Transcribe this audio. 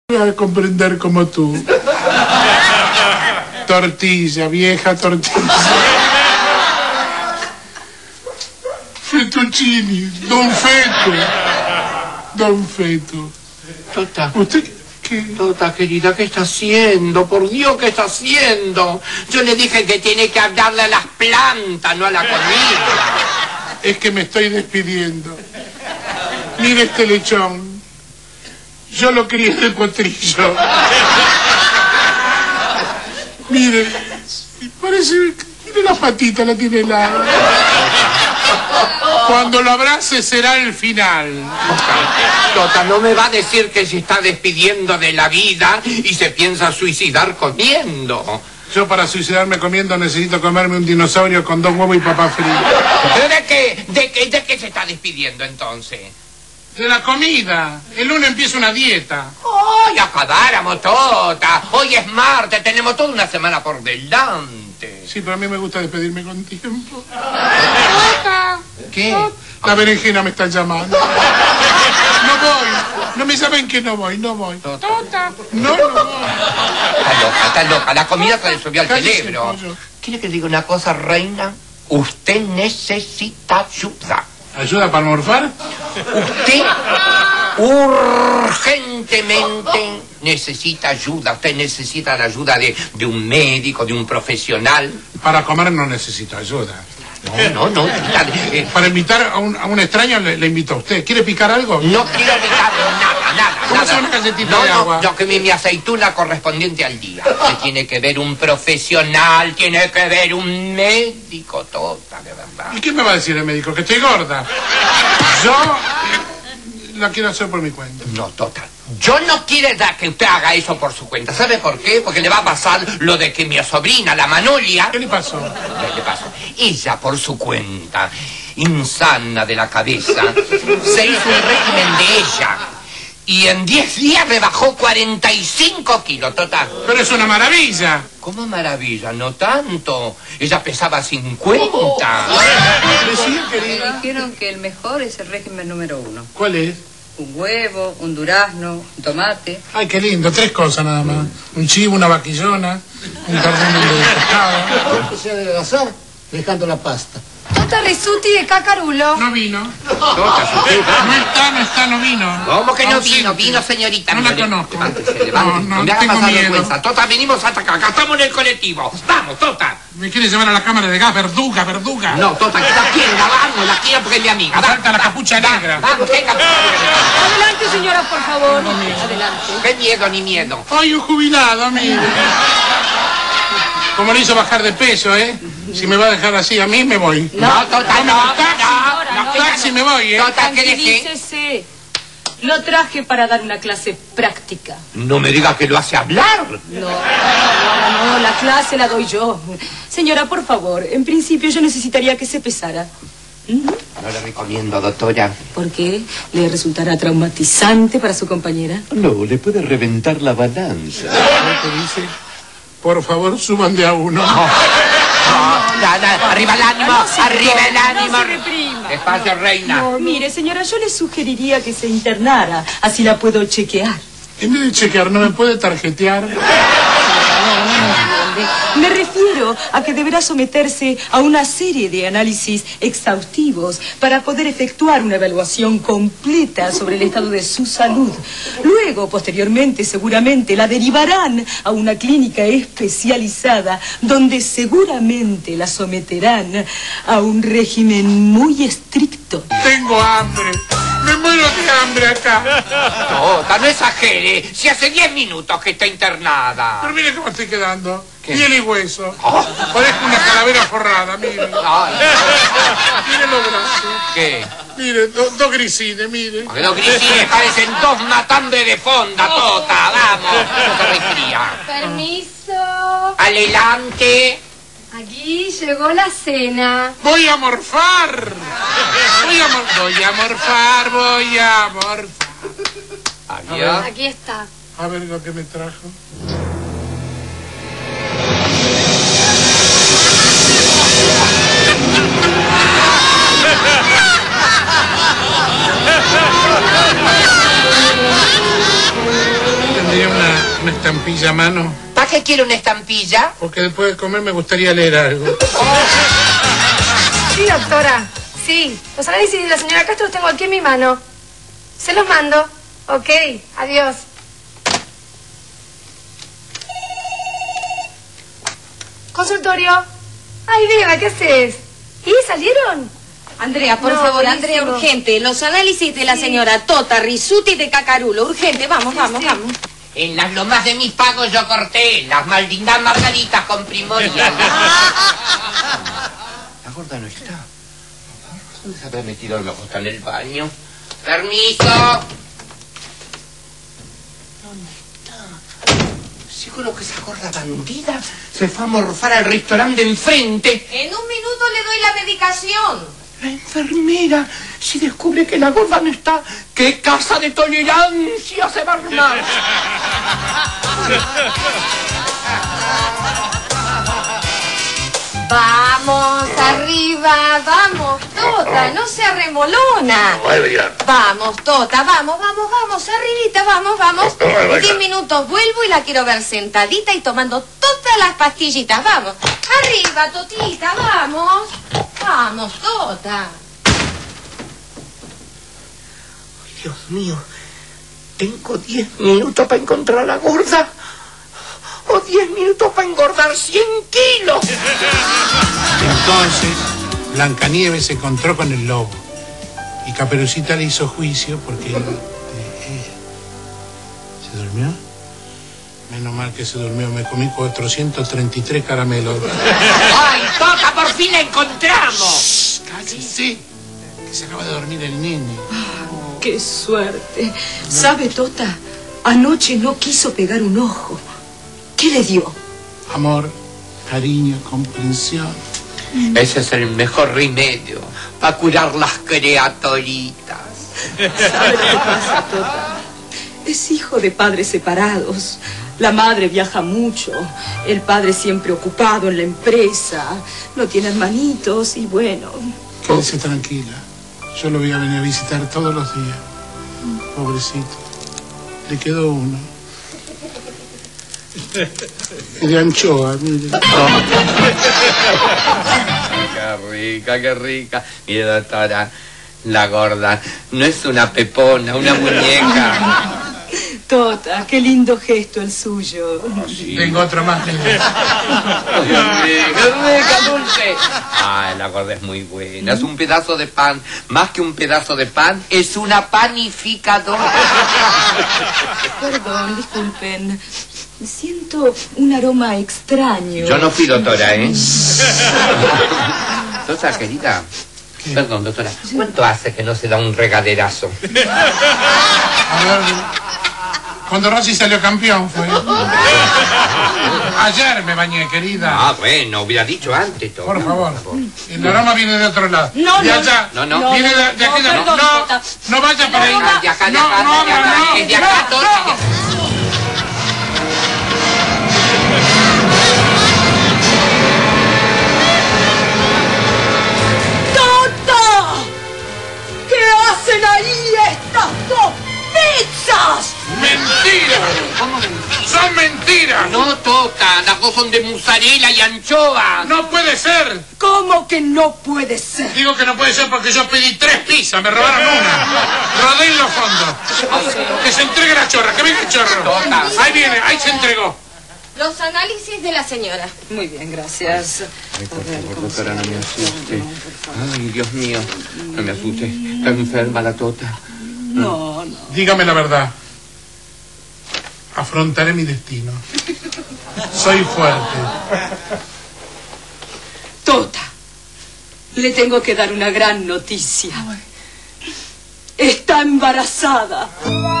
a comprender como tú. Tortilla, vieja tortilla. Fettuccini, Don Feto. Don Feto. Tota. ¿Usted qué? Tota, querida, ¿qué está haciendo? Por Dios, ¿qué está haciendo? Yo le dije que tiene que hablarle a las plantas, no a la comida. Es que me estoy despidiendo. Mire este lechón. Yo lo crié de potrillo. Mire, parece... Mire la patita, la tiene helada. Cuando lo abrace será el final. Tota, no me va a decir que se está despidiendo de la vida y se piensa suicidar comiendo. Yo para suicidarme comiendo necesito comerme un dinosaurio con 2 huevos y papá frito. ¿Pero de qué? ¿De qué se está despidiendo entonces? De la comida. El lunes empieza una dieta. ¡Ay, acabáramos, Tota! Hoy es martes, tenemos toda una semana por delante. Sí, pero a mí me gusta despedirme con tiempo. ¿Qué? La berenjena me está llamando. No voy. No me saben que no voy, no voy. Tota. No voy. Está loca. La comida se le subió al Cállese, cerebro. pollo. ¿Quiere que le diga una cosa, reina? Usted necesita ayuda. ¿Ayuda para almorzar? Usted urgentemente necesita ayuda. Usted necesita la ayuda de un médico, de un profesional. Para comer no necesito ayuda. No. Para invitar a un extraño le invito a usted. ¿Quiere picar algo? No quiero evitar nada. Tómase una galletita de agua. No, que mi aceituna correspondiente al día. Que tiene que ver un profesional, tiene que ver un médico, Tota, de verdad. ¿Y qué me va a decir el médico? Que estoy gorda. Yo la quiero hacer por mi cuenta. No, Tota. Yo no quiero que usted haga eso por su cuenta. ¿Sabe por qué? Porque le va a pasar lo de que mi sobrina, la Manolia... ¿Qué le pasó? ¿Qué le pasó? Ella, por su cuenta, insana de la cabeza, se hizo un régimen de ella. Y en 10 días rebajó 45 kilos, Tota. Pero es una maravilla. ¿Cómo maravilla? No tanto. Ella pesaba 50. Decía, Me querida. dijeron que el mejor es el régimen número 1. ¿Cuál es? Un huevo, un durazno, un tomate. Ay, qué lindo. 3 cosas nada más. Un chivo, una vaquillona, un cardón de pescado. Que se debe adelgazar dejando la pasta. Tota Risuti de Cacarulo. No vino. Tota, No vino. ¿Cómo que no Ausente. vino? Vino, señorita. No la Mire, conozco. levántese. No, No me haga tengo pasar miedo. vergüenza. Tota, venimos hasta acá. Acá estamos en el colectivo. Vamos, Tota. ¿Me quiere llevar a la cámara de gas? Verduga. No, Tota, que la quiero, la quiero porque es mi amiga. Falta la capucha negra. Vamos, venga. Adelante, señora, por favor. Adelante. Qué miedo ni miedo. Ay, un jubilado, mire. Como le hizo bajar de peso, ¿eh? Si me va a dejar así a mí, me voy. No, Tota, no. Taxi, me voy, ¿eh? Tota, ¿qué dice? Tranquilícese. Lo traje para dar una clase práctica. No me diga que lo hace hablar. No, la clase la doy yo. Señora, por favor, en principio yo necesitaría que se pesara. No le recomiendo, doctora. ¿Por qué? ¿Le resultará traumatizante para su compañera? No, le puede reventar la balanza. ¿Qué dice? Por favor, suban de a uno. Arriba el ánimo, arriba el ánimo. No se reprima. Despacio, reina. Mire, señora, yo le sugeriría que se internara. Así la puedo chequear. En vez de chequear, ¿no me puede tarjetear? Me refiero a que deberá someterse a una serie de análisis exhaustivos para poder efectuar una evaluación completa sobre el estado de su salud. Luego, posteriormente, seguramente la derivarán a una clínica especializada donde seguramente la someterán a un régimen muy estricto. Tengo hambre. Me muero de hambre acá. Tota, no exagere. Si hace 10 minutos que está internada. Pero mire cómo estoy quedando. ¿Qué? Piel y hueso. Parezco una calavera forrada, mire. Ay, Mire los brazos. ¿qué? Mire, dos grisines, mire. Porque los grisines parecen 2 matambres de fonda, Tota. Vamos. No se resfría. Permiso. Adelante. Aquí llegó la cena. Voy a morfar. Voy a morfar. Adiós. Aquí está. A ver lo que me trajo. ¿Tendría una estampilla a mano? ¿Para qué quiere una estampilla? Porque después de comer me gustaría leer algo. Sí, doctora. Sí. Los análisis de la señora Castro los tengo aquí en mi mano. Se los mando. Ok. Adiós. Consultorio. Ay, Beba, ¿qué haces? ¿Y salieron? Andrea, por No, favor, buenísimo. Andrea, urgente. Los análisis de la señora Tota Risuti de Cacarulo. Urgente, vamos, vamos, vamos. En las lomas de mis pagos yo corté las malditas margaritas con primorial. La gorda no está. ¿Dónde se habrá metido? A lo mejor está en el baño. ¡Permiso! ¿Dónde está? Seguro que esa gorda bandida se fue a morfar al restaurante de enfrente. En un minuto le doy la medicación. La enfermera, si descubre que la gorda no está, ¿qué casa de tolerancia se va a armar? Vamos, arriba, vamos, Tota, no sea remolona. Vamos, Tota, vamos, vamos, vamos, arribita, vamos, vamos. En 10 minutos vuelvo y la quiero ver sentadita y tomando todas las pastillitas, vamos. Arriba, Totita, vamos. Vamos, Tota. Dios mío, tengo 10 minutos para encontrar a la gorda. O 10 minutos para engordar 100 kilos. Entonces, Blancanieves se encontró con el lobo. Y Caperucita le hizo juicio porque él... ¿Se durmió? Menos mal que se durmió. Me comí 433 caramelos. ¡Ay, Tota, por fin la encontramos! ¡Cállese! Que se acaba de dormir el nene. ¡Qué suerte! ¿Sabe, Tota? Anoche no quiso pegar un ojo. ¿Qué le dio? Amor, cariño, comprensión. Ese es el mejor remedio para curar las criaturitas. ¿Sabe lo que pasa, Tota? Es hijo de padres separados. La madre viaja mucho, el padre siempre ocupado en la empresa, no tiene hermanitos y bueno... Quédese tranquila. Yo lo voy a venir a visitar todos los días. Pobrecito. Le quedó uno. Y de anchoa, mire. Qué rica, qué rica. Mire, doctora, la gorda no es una pepona, una muñeca. Tota, qué lindo gesto el suyo. Sí. Tengo otro más. ¡Qué rica, dulce! Ay, la gorda es muy buena. Es un pedazo de pan. Más que un pedazo de pan, es una panificadora. Perdón, disculpen. Siento un aroma extraño. Yo no fui doctora, ¿eh? Doctora, querida. Perdón, doctora. ¿Cuánto hace que no se da un regaderazo? A ver, cuando Rossi salió campeón fue. Ayer me bañé, querida. Ah, bueno, hubiera dicho antes todo. Por favor. El aroma viene de otro lado. No, de no, allá. no. Viene de aquí de perdón, no, Tota. no vaya para ahí. De acá, de acá, No, de acá, no, es de acá, todo, no. es de acá. ¡Tota! ¿Qué hacen ahí estas dos pizzas? ¡Mentira! ¡Son mentiras! No, Tota, las dos son de mozzarella y anchoa. ¡No puede ser! ¿Cómo que no puede ser? Digo que no puede ser porque yo pedí 3 pizzas, me robaron una. Rodé en los fondos. Que se entregue la chorra, que venga el chorro. Tota. Ahí viene, ahí se entregó. Los análisis de la señora. Muy bien, gracias. Ay, por favor, doctora, no me asuste. Ay, Dios mío, no me asuste. Está enferma la Tota. No, no. Dígame la verdad. Afrontaré mi destino. Soy fuerte. Tota, le tengo que dar una gran noticia. Está embarazada.